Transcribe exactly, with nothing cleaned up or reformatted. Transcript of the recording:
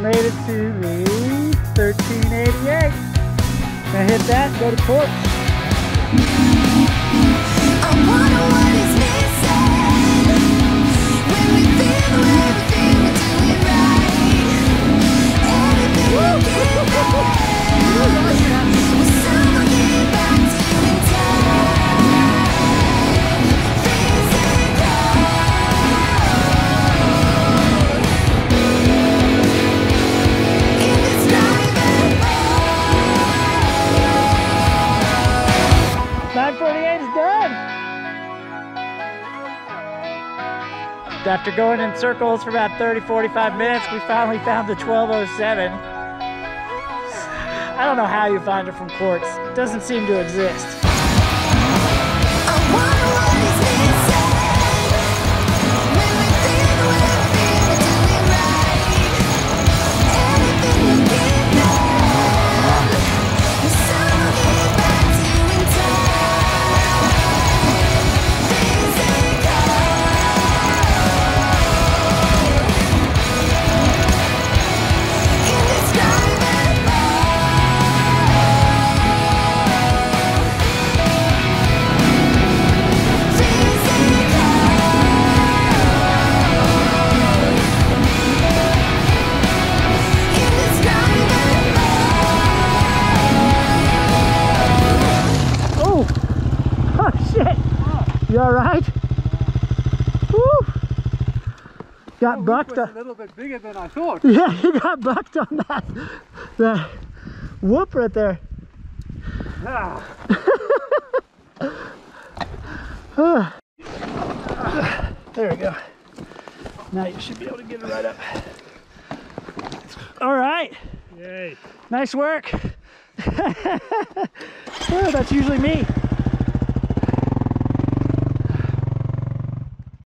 made it to the thirteen eighty-eight. Gonna hit that and go to Quartz. I wonder what is missing when we feel everything we're doing right. Everything we give back, will somehow get back to you in time. nine forty-eight is done. After going in circles for about thirty, forty-five minutes, we finally found the twelve oh seven. I don't know how you find it from Quartz. It doesn't seem to exist. I wonder what is missing when we feel everything we're doing right. Everything we give back, will somehow get back to you in time. You all right? Woo! Got bucked. A little bit bigger than I thought. Yeah, you got bucked on that. That whoop right there. Ah. There we go. Now you should be able to get it right up. All right. Yay. Nice work. Oh, that's usually me.